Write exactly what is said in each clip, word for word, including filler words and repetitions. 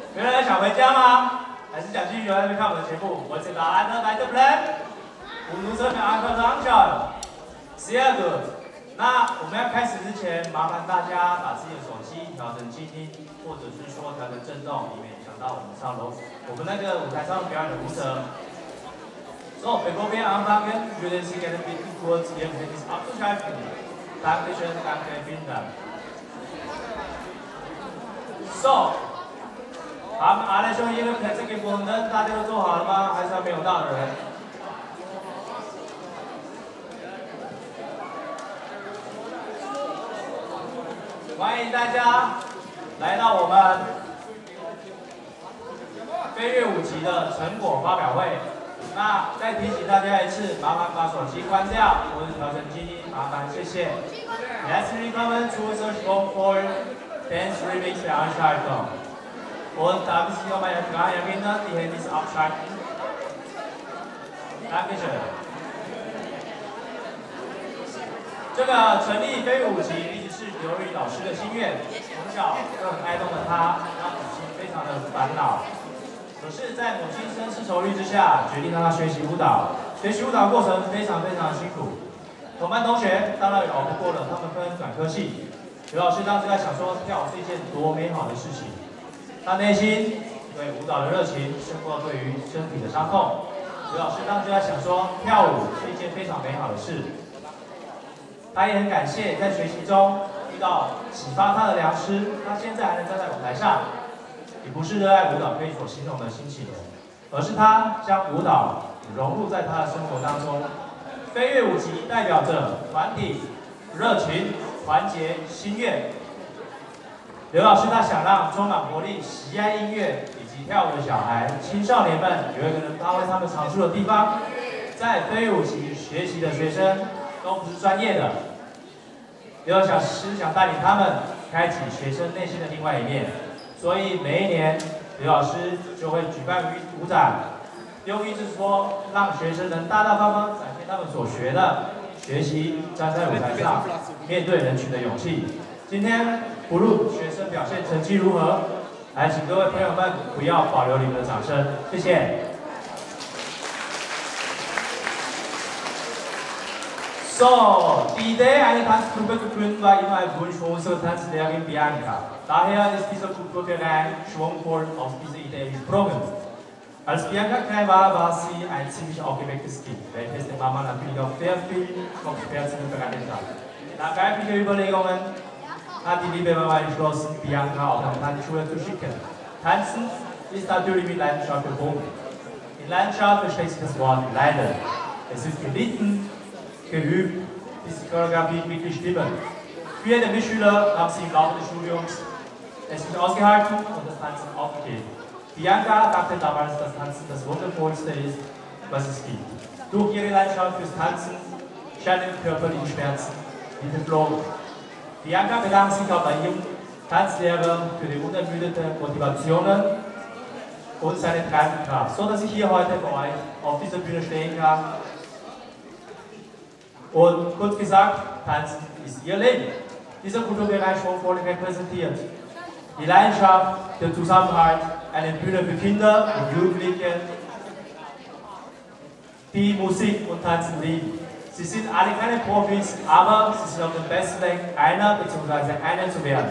有人想回家吗？还是想继续留在这边看我们的节目？我是答案的来的 plan， 五卢森的安克的 Angel，sehr good。那我们要开始之前，麻烦大家把自己的手机调成静音，或者是说调成震动，以免影响到我们上楼我们那个舞台上表演的舞者。So, bevor wir anfangen, würden Sie gerne bitten, kurz Ihr Handy abzuschalten. Dankeschön, danke, vielen Dank. So, haben alle schon ihre Plätze gefunden? 大家都坐好了吗？还是还没有到的人？欢迎大家来到我们飞跃舞集的成果发表会。那再提醒大家一次，麻烦把手机关掉或者调成静音，麻烦谢谢。Herzlich willkommen zu unserer Show for Dance Remix Veranstaltung. Und darf ich Sie noch mal daran erinnern, die Handys abschalten? Dankeschön. 这个成立飞舞集一直是刘宇老师的心愿，从小就很爱动的他，让母亲非常的烦恼。可是，在母亲深思熟虑之下，决定让他学习舞蹈。学习舞蹈的过程非常非常辛苦。同班同学当然也熬不过了，他们分转科系。刘老师当时在想说，跳舞是一件多美好的事情。他内心对舞蹈的热情胜过对于身体的伤痛。刘老师当时在想说，跳舞是一件非常美好的事。他也很感谢在学习中遇到启发他的良师，他现在还能站在舞台上。也不是热爱舞蹈可以所形容的心情，而是他将舞蹈融入在他的生活当中。飞跃舞集代表着团体、热情、团结、心愿。刘老师他想让充满活力、喜爱音乐以及跳舞的小孩、青少年们有一个能发挥他们长处的地方。在飞跃舞集学习的学生都不是专业的，刘老师想带领他们开启学生内心的另外一面。所以每一年，刘老师就会举办舞展，用意是说，让学生能大大方方展现他们所学的，学习站在舞台上面对人群的勇气。今天，不论学生表现成绩如何，来请各位朋友们不要保留你们的掌声，谢谢。So, die Idee, eine Tanzgruppe zu gründen, war immer ein Wunsch von unserer Tanzlehrerin Bianca. Daher ist dieser Kulturverein schwungvoll auf diese Idee gesprungen. Als Bianca klein war, war sie ein ziemlich aufgewecktes Kind, welches der Mama natürlich auch sehr viel Kopfschmerzen bereitet hat. Nach reiflicher Überlegungen hat die liebe Mama entschlossen, Bianca auf eine Tanzschule zu schicken. Tanzen ist natürlich mit Leidenschaft verbunden. In Leidenschaft versteckt sich das Wort Leiden. Es ist gelitten, geübt, bis die Choreografie wirklich stimmen. Viele der Mitschüler haben sie im Laufe des Studiums es nicht ausgehalten und das Tanzen aufgegeben. Bianca dachte damals, dass Tanzen das Wundervollste ist, was es gibt. Durch ihre Leidenschaft fürs Tanzen scheinen körperliche Schmerzen wie verflogen. Bianca bedankt sich auch bei ihrem Tanzlehrer für die unermüdete Motivationen und seine treibende Kraft, so dass ich hier heute bei euch auf dieser Bühne stehen kann. Und kurz gesagt, Tanzen ist ihr Leben. Dieser Kulturbereich schwungvoll repräsentiert die Leidenschaft, der Zusammenhalt, eine Bühne für Kinder und Jugendliche, die Musik und Tanzen lieben. Sie sind alle keine Profis, aber sie sind auf dem besten Weg, einer bzw. eine zu werden.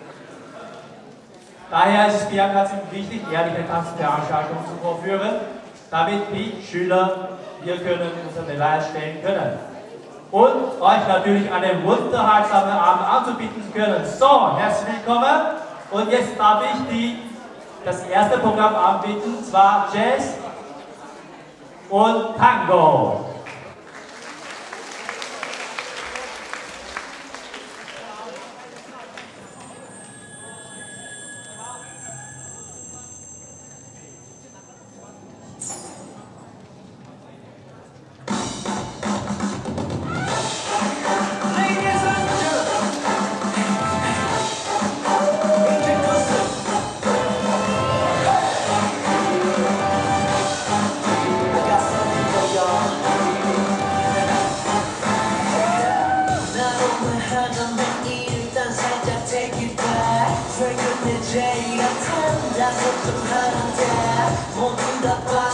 Daher ist es Bianca ziemlich wichtig, ehrliche Tanzveranstaltungen zu vorführen, damit die Schüler ihr Können unter Beweis stellen können. Und euch natürlich einen unterhaltsamen Abend anzubieten zu können. So, herzlich willkommen. Und jetzt darf ich die, das erste Programm anbieten, und zwar Jazz und Tango. 최근에 제일 핫한 소중한 한테 모두 다